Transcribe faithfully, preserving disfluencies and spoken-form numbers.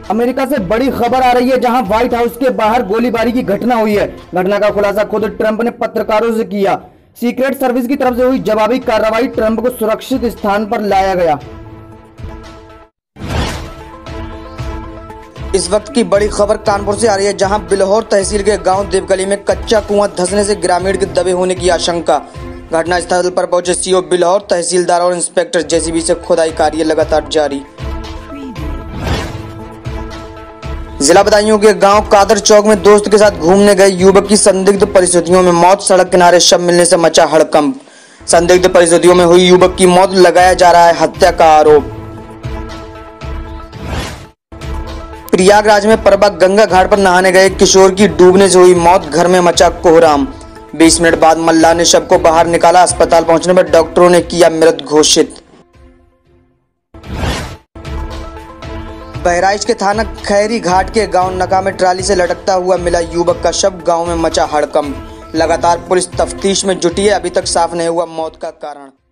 America से बड़ी खबर आ रही है, जहां व्हाइट हाउस के बाहर गोलीबारी की घटना हुई है। घटना का खुलासा खुद ट्रंप ने पत्रकारों से किया। सीक्रेट सर्विस की तरफ से हुई जवाबी कार्रवाई, ट्रंप को सुरक्षित स्थान पर लाया गया। इस वक्त की बड़ी खबर कानपुर से आ रही है, जहां बिल्हौर तहसील के गांव देवगली में कच्चा कुआं धंसने से ग्रामीण के दबे होने की आशंका। घटनास्थल पर पहुंचे सीओ बिल्हौर, तहसीलदार और इंस्पेक्टर जेसीबी से खुदाई कार्य लगातार जारी। जिला बदायूं के गांव कादर चौक में दोस्त के साथ घूमने गए युवक की संदिग्ध परिस्थितियों में मौत, सड़क किनारे शव मिलने से मचा हड़कंप। संदिग्ध परिस्थितियों में हुई युवक की मौत, लगाया जा रहा है हत्या का आरोप। प्रयागराज में परबा गंगा घाट पर नहाने गए किशोर की डूबने से हुई मौत, घर में मचा कोहराम। बीस मिनट बाद मल्लाह ने शव को बाहर निकाला, अस्पताल पहुंचने पर डॉक्टरों ने किया मृत घोषित। बहराइच के थाना खैरी घाट के गांव नका में ट्राली से लटकता हुआ मिला युवक का शव, गांव में मचा हड़कंप। लगातार पुलिस तफ्तीश में जुटी है, अभी तक साफ नहीं हुआ मौत का कारण।